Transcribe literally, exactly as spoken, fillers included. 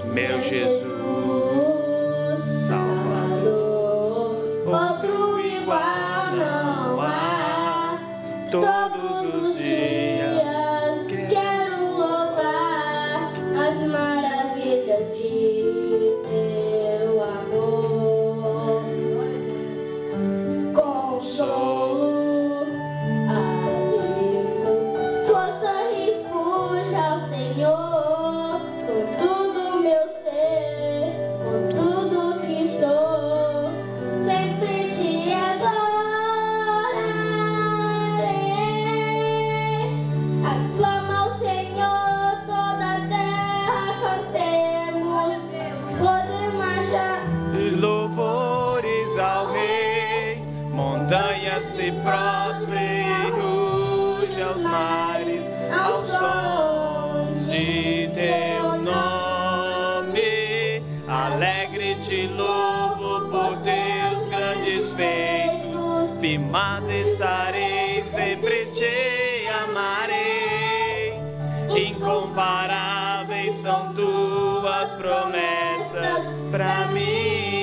meu Jesus, Salvador. Outro igual não há. Todos os dias quero louvar as maravilhas de teu amor. Consolo, alívio, força e refúgio ao Senhor, com tudo meu ser, com tudo que sou, sempre te adorarei. Aclama ao Senhor, toda a terra cantemos, podemos marchar. E louvores ao Rei, montanhas se prostrem e ruge aos mares, ao som de teu nome. Alegre te louvo por teus grandes feitos, firmado estarei, sempre te amarei. Incomparáveis são tuas promessas pra mim.